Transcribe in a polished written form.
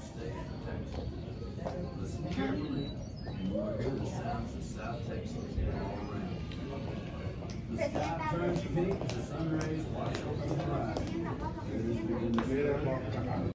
state protection. Listen carefully, and you will hear the sounds of South Texas all around. The sky turns pink as the sun rays wash over the horizon.